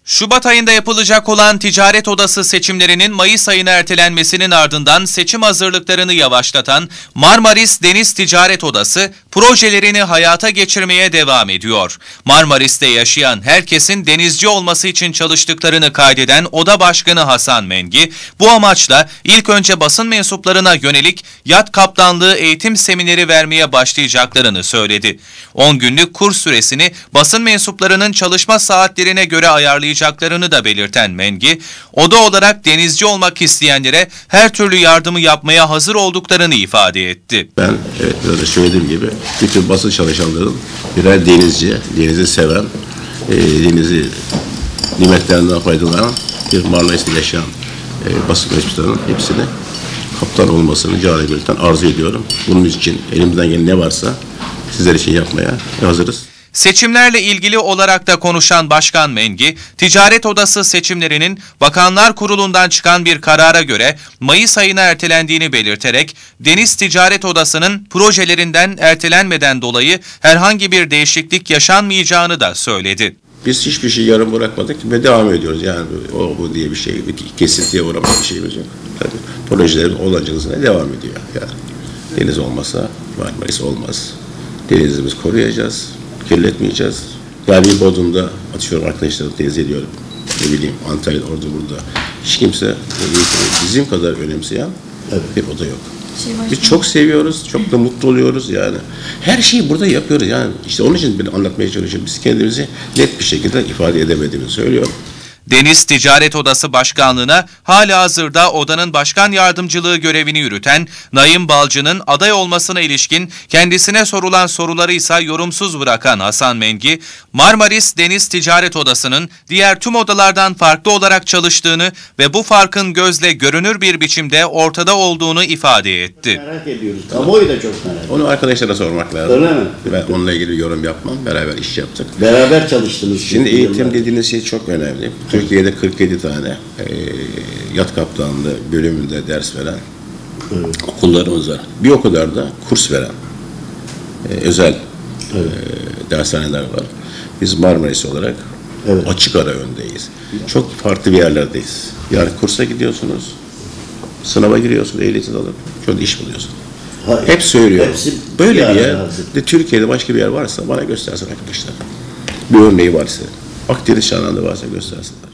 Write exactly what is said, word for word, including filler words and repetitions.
Şubat ayında yapılacak olan Ticaret Odası seçimlerinin Mayıs ayına ertelenmesinin ardından seçim hazırlıklarını yavaşlatan Marmaris Deniz Ticaret Odası projelerini hayata geçirmeye devam ediyor. Marmaris'te yaşayan herkesin denizci olması için çalıştıklarını kaydeden Oda Başkanı Hasan Mengi, bu amaçla ilk önce basın mensuplarına yönelik yat kaptanlığı eğitim semineri vermeye başlayacaklarını söyledi. on günlük kurs süresini basın mensuplarının çalışma saatlerine göre ayarlayacaklarını da belirten Mengi, oda olarak denizci olmak isteyenlere her türlü yardımı yapmaya hazır olduklarını ifade etti. Ben evet böyle söylediğim gibi bütün basın çalışanların birer denizci, denizi seven, e, denizi nimetlerinden faydalanan bir Marmaris'te yaşayan e, basın mensuplarının hepsini kaptan olmasını cari gönülden arzu ediyorum. Bunun için elimizden gelen ne varsa sizler için yapmaya hazırız. Seçimlerle ilgili olarak da konuşan Başkan Mengi, Ticaret Odası seçimlerinin Bakanlar Kurulu'ndan çıkan bir karara göre Mayıs ayına ertelendiğini belirterek, Deniz Ticaret Odası'nın projelerinden ertelenmeden dolayı herhangi bir değişiklik yaşanmayacağını da söyledi. Biz hiçbir şey yarım bırakmadık ve devam ediyoruz. Yani o bu diye bir şey, bir kesintiye uğramak bir şeyimiz yok. Tabii, projelerin olacağı hızına devam ediyor. Yani deniz olmasa Marmaris olmaz. Denizimizi koruyacağız. Kirletmeyeceğiz. Yani Bodrum'da atıyorum arkadaşlarım teyze ediyorum. Ne bileyim Antalya'da orada burada. Hiç kimse bizim kadar önemseyen evet. bir oda yok. Şey Biz çok seviyoruz, çok da mutlu oluyoruz yani. Her şeyi burada yapıyoruz yani. İşte onun için ben anlatmaya çalışıyorum. Biz kendimizi net bir şekilde ifade edemediğimizi söylüyorum. Deniz Ticaret Odası Başkanlığı'na halihazırda odanın başkan yardımcılığı görevini yürüten Naim Balcı'nın aday olmasına ilişkin kendisine sorulan soruları ise yorumsuz bırakan Hasan Mengi, Marmaris Deniz Ticaret Odası'nın diğer tüm odalardan farklı olarak çalıştığını ve bu farkın gözle görünür bir biçimde ortada olduğunu ifade etti. Merak ediyoruz. Kamuoyu da çok merak ediyor. Onu arkadaşlara sormak lazım. Öyle mi? Ben onunla ilgili yorum yapmam. Beraber iş yaptık. Beraber çalıştınız. Şimdi eğitim dediğiniz şey çok önemli. Türkiye'de kırk yedi tane e, yat kaptanlığı bölümünde ders veren evet. okullarımız var. Bir o kadar da kurs veren e, özel evet. e, dershaneler var. Biz Marmaris olarak evet. açık ara öndeyiz. Çok farklı bir yerlerdeyiz. Yani kursa gidiyorsunuz, sınava giriyorsunuz, ehliyetini alıp şöyle iş buluyorsunuz. Hayır. Hep söylüyorum. Hepsi böyle bir yer, de Türkiye'de başka bir yer varsa bana göstersin arkadaşlar. Bir örneği varsa, Akdeniz Şanlı'da varsa göstersinler.